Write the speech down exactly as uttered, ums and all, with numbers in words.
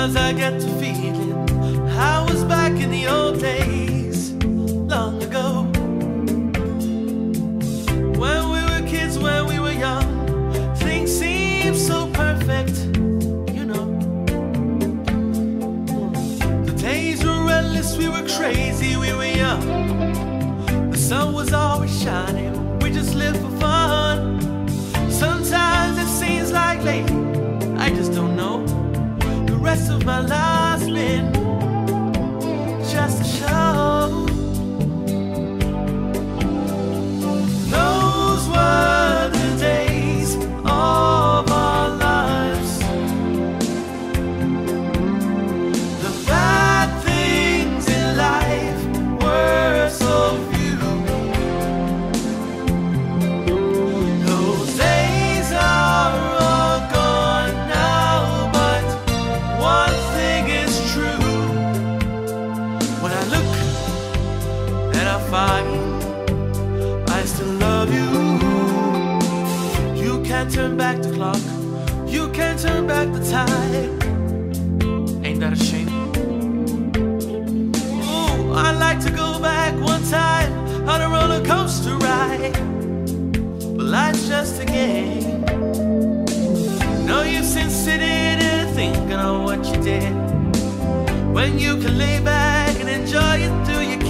Sometimes I get to feeling I was back in the old days, long ago. When we were kids, when we were young, things seemed so perfect, you know. The days were endless, we were crazy, we were young. The sun was always shining, we just lived for fun. Sometimes it seems like lately, I just don't know. The rest of my life's been just a show. Those were the days of our lives. The bad things in life were so few. Those days are all gone now, but one thing is true. When I look and I find I still love you. You can't turn back the clock, you can't turn back the time. Ain't that a shame? Ooh, I'd like to go back one time on a roller coaster ride, but life's just a game. No use in sitting and thinking on what you did, when you can lay back and enjoy it through your